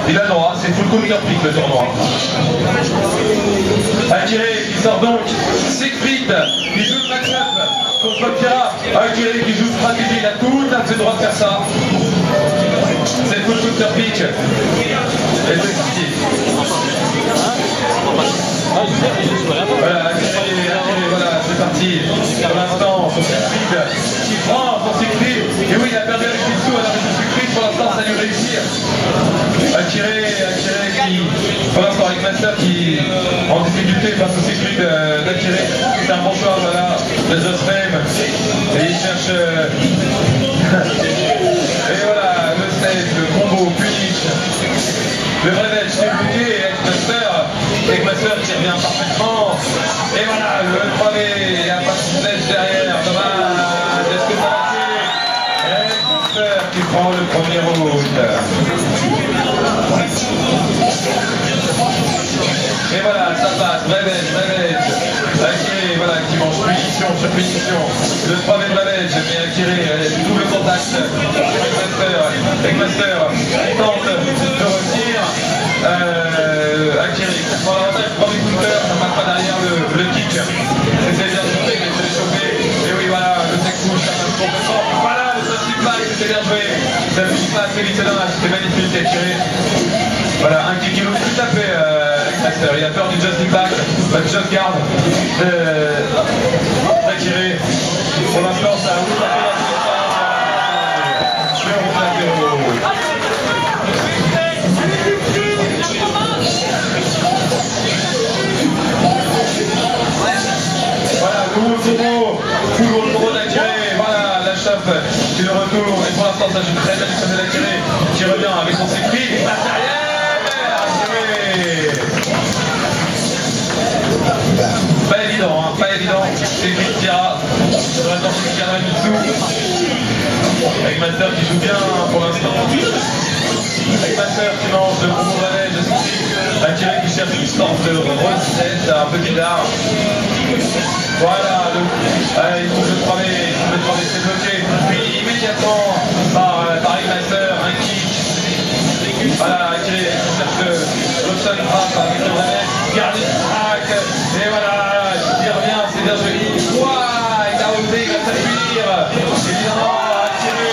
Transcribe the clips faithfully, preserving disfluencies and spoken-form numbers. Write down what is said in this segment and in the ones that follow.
Il a le droit, c'est full counter pick le tournoi. Akiré qui sort donc Siegfried qui joue le match-up contre Kira. Akiré qui joue stratégie, il a tout à fait le droit de faire ça. C'est full counter pick. Et c'est expliqué. Voilà, Akiré, Akiré, voilà, c'est parti. Pour l'instant, son Siegfried qui prend son Siegfried. Et oui, il a perdu avec Kitsu, alors que Siegfried, pour l'instant, ça lui réussit. Akiré, Akiré qui, pour l'instant, avec Master qui en difficulté face au Siegfried euh, d'Akiré. C'est un bon choix, voilà, le Just Frame. Et il cherche. Euh... et voilà, le save, le combo, punish. Le vrai match, c'est bloqué et avec Master. Avec Master qui revient parfaitement. Et voilà, le premier, il n'y a pas de flèche derrière. Dommage, est-ce que ça va tuer? Et Master qui prend le premier route. Et voilà, ça passe, Ravage, Ravage. Akiré, voilà, qui mange punition sur punition. Le troisième Ravage, mais Akiré, double contact avec Master. Avec Master, il tente de revenir. Euh, Akiré, qui prend l'avantage, premier counter, ça ne passe pas derrière le, le kick. C'était bien joué, mais c'est chauffé. Et oui, voilà, le tech push, ça passe complètement. Voilà, le Just Impact, c'était bien joué. Ça ne finit pas assez vite, c'est dommage, c'était magnifique, Akiré. Voilà, un kick qui look tout à fait euh, avec Master. Il a peur du Just Impact, pas de Just Guard. Euh, Akiré, pour l'instant, ça a ouvert la sur la zéro. Voilà, nouveau tournoi, nouveau tournoi d'Akiré, voilà, la chape qui le retourne, et pour l'instant ça joue très bien du côté d'Akiré, qui revient avec son Siegfried, il passe derrière, Akiré. Pas évident, hein, pas évident, Siegfried Kira, sur la torche de Kira Mitsu, avec Master qui joue bien pour l'instant, avec Master qui mange le combo Ravage de Siegfried, Akiré qui cherche une sorte de recette un peu bizarre. Voilà, le, euh, il trouve le premier, il trouve le premier, c'est bloqué. Puis immédiatement, par, euh, par Master, un kick. Voilà, Akiré qui cherche le Robson Trap avec le Ravage, garde le track. Et voilà, il revient, c'est bien joli. Ouah, il a osé, il va s'appuyer. Évidemment, Akiré.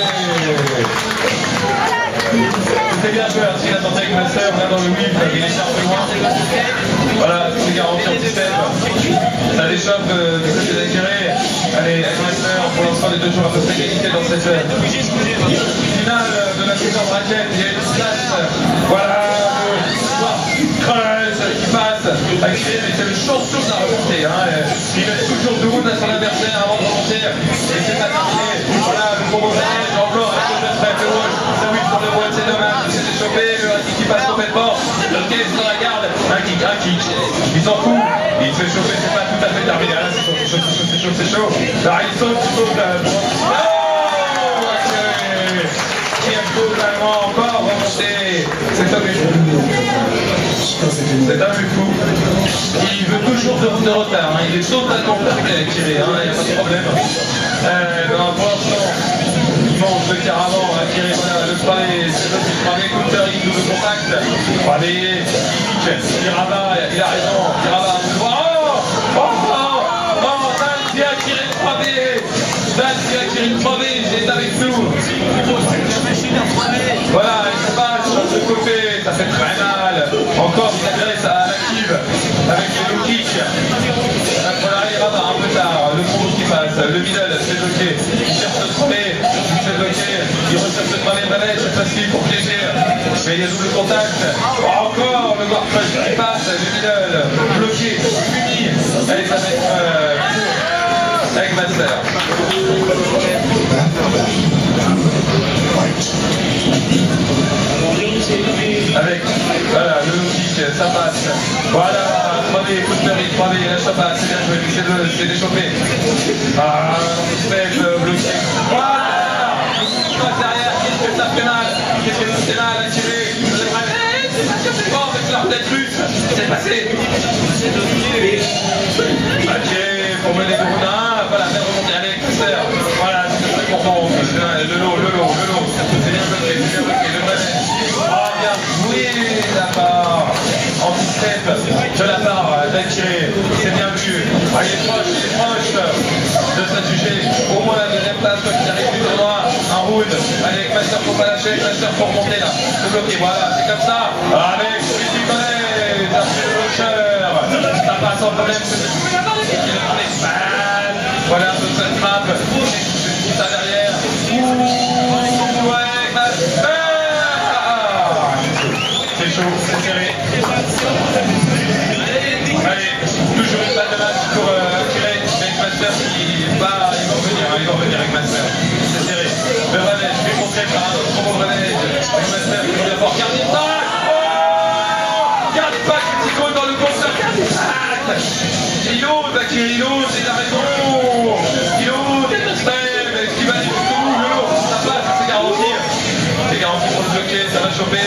C'était bien joué, il a tenté avec Master, là dans le whip, il échappe plus loin. Voilà, c'est garanti en système. Ça l'échappe euh, du côté d'Akiré. Allez, avec Master, pour l'instant, les deux joueurs à peu près égalité dans cette euh, finale de la saison de raquette. Il y a une place. Voilà, le Creuse qui passe. Akiré, mais c'est le champion de la remontée. Hein. Il met toujours doute à son adversaire avant de remonter. Et c'est pas terminé. Voilà, le combo Ravage, encore avec le Just Frame, le Watch. Ça oui, sur le Watch, c'est dommage. Il s'est échauffé. Le kick qui passe complètement. Le case dans la garde. Un kick, un kick. Il s'en fout. Il se fait chauffer, c'est pas tout à fait terminé. Là, c'est chaud, c'est chaud, c'est chaud, c'est chaud. Là, il saute, il saute. Oh, Akiré qui a totalement encore remonté. C'est un but fou. C'est un but fou. Il veut toujours deux routes de retard. Hein. Il est totalement parfait, Akiré. Hein. Il n'y a pas de problème. Euh, non, pour l'instant, il mange le caravan. Akiré, voilà, le palais, c'est le premier counter, il double contact. Palais, il kick, il rabat, il a raison, il rabat un peu droit. Oh, oh, oh, oh, Dan qui a tiré le trois B. Dan qui a tiré le trois B, il est avec nous. Voilà, il se passe sur ce côté, ça fait très mal. Encore, il s'adresse à l'active avec les low kicks. Voilà, il rabat un peu tard. Le combo qui passe, le middle, c'est bloqué. Il cherche le trois B, c'est bloqué. Il recherche le premier Ravage, c'est facile pour piéger. Mais il y a double contact. Oh, encore le guard crush qui passe, le middle, bloqué, puni. Allez, ça va être euh, avec Master. Avec, voilà, le low kick, ça passe. Voilà, trois B, counter, trois B, là ça passe, c'est bien joué, c'est déchauffé. Ah, faible, bloqué. Voilà, il passe derrière, qu'est-ce que ça fait mal? Qu'est-ce que ça fait mal à tirer? C'est pas avec leur tête russe, c'est passé. Akiré pour mener le round un, voilà, faire remonter avec Master. Voilà, c'est très content, le lot, le lot, le lot. C'est bien bloqué, c'est bien bloqué, le vrai. Ah, bien. round. Allez, Master, faut pas lâcher, Master, faut remonter là. Se bloquer, voilà, c'est comme ça. Avec celui qui connaît, t'as fait le bloqueur. Ça passe sans problème. Voilà un peu cette frappe. Ça derrière. Ouh, ouais, Master. C'est chaud, c'est serré. Allez, toujours une balle de match pour euh, tirer avec Master qui va, il va revenir, il va revenir avec Master. C'est serré. Le relais, je vais montrer par un autre combo de relais avec Master qui vient fort. Garde impact. Oh, garde impact, petit gros dans le compteur. Garde impact. Il ose, Akiri, il ose, il a raison. Il ose, mais ce qui va aller du tout, le lourd, ça passe, c'est garanti. C'est garanti pour le bloquer, ça va choper.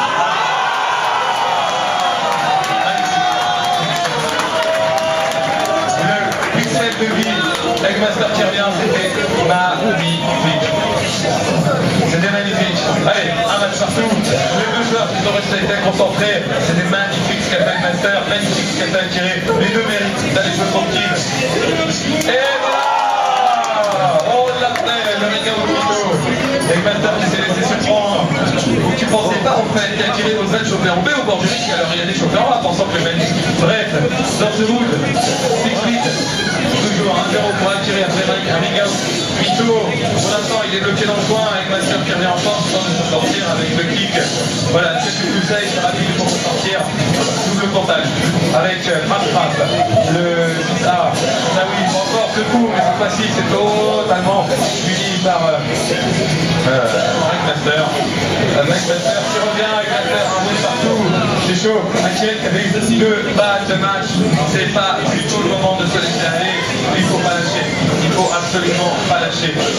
De vie avec Master qui revient, c'était magnifique. C'était magnifique. Allez, un match partout. Les deux joueurs qui sont restés étaient concentrés. C'était magnifique ce qu'a fait Master, magnifique ce qu'a fait Akiri. Les deux méritent d'aller jouer tranquille. Et voilà, on l'a fait, le méga Okito. Avec Master qui s'est laissé surprendre. Ou tu pensais pas en fait qu'Akiri oserait choper en B au bord du ring, alors il y a des chopés en A pensant que le même. Bref, dans ce mood, six huit. Toujours un zéro pour Akiri après un méga Mito. Pour l'instant, il est bloqué dans le coin avec Master qui revient en force, tente de s'en sortir avec le kick. Voilà, c'est ce que tu sais, c'est rapide pour s'en sortir. Double comptage avec Frappe Frappe. Le six A. Ah oui, encore ce coup, mais cette fois-ci, c'est totalement fini par euh, euh, Mike Master. Euh, Mike Master qui revient avec Master, un bruit partout. C'est chaud. Akiri qui avait eu deux balles de match. C'est pas du tout le moment de se laisser aller. Il faut pas lâcher. Il faut absolument pas lâcher. Bien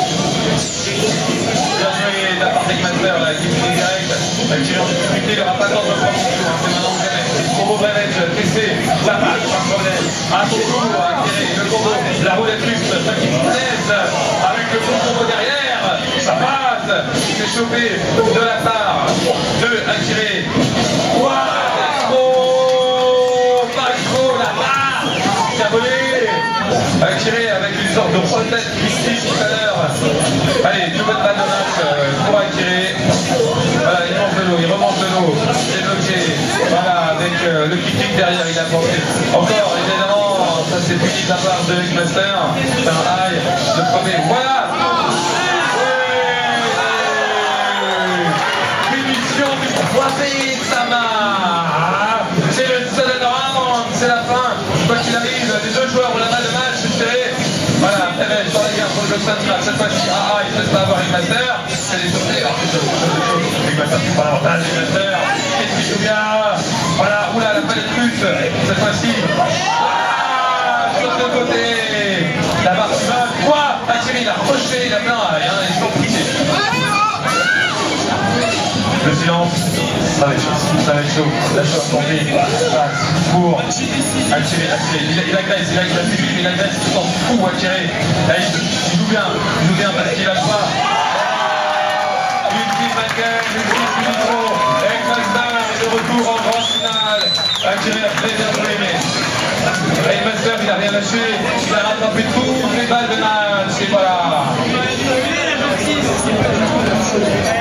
joué de la part de Master, là, qui finit direct. Akiri en difficulté, il n'aura pas le temps de le prendre son tour. C'est maintenant ou jamais. Combo Brevet, testé. Ça passe, pas de problème. Un bon coup, Akiri, le combo. La roulette luxe, ça qui se laisse. Avec le bon combo derrière. Ça passe. C'est chopé de la part de Akiri. Akiri avec une sorte de roulette mystique tout à l'heure. Allez, nouvelle balle de match pour Akiri. Voilà, il mange de l'eau, il remonte de l'eau. Il est bloqué. Voilà, avec euh, le kick derrière, il a pensé. Encore, évidemment, ça c'est fini de la part de Master. C'est un high, le premier. Voilà. Finition du troisième Sama. C'est le seul round, c'est la fin. Quoi qu'il arrive, les deux joueurs ont la balle de match. Voilà, Perez dans la guerre pour le Johnson, cette fois-ci, ah ah, il ne laisse pas avoir une Master, c'est les sautés, alors c'est une Master qui prend l'avantage, une Master, qu'est-ce qu'il joue bien, voilà, oula, la palette russe, cette fois-ci, ah, sur ce côté, la barre suivante, quoi, Akiri, il a rejeté, il a plein, hein, ils sont pris. Le silence, ça va être chaud, ça va être chaud. La chose pour lui, passe pour Akiri, Akiri. Il, il agresse, il agresse, il agresse, il s'en fout, Akiri. Il, il joue bien, il joue bien parce qu'il a pas. Une petite maquette, une petite micro, avec Master et de retour en grande finale. Akiri a très bien joué, mais avec Master, il n'a rien lâché. Il a rattrapé toutes les balles de match, et voilà.